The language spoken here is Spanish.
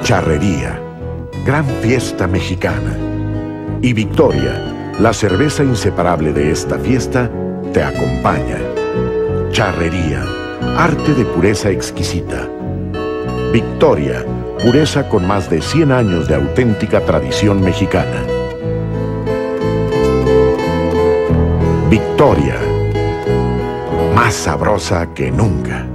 Charrería, gran fiesta mexicana. Y Victoria, la cerveza inseparable de esta fiesta, te acompaña. Charrería, arte de pureza exquisita. Victoria, pureza con más de 100 años de auténtica tradición mexicana. Victoria, más sabrosa que nunca.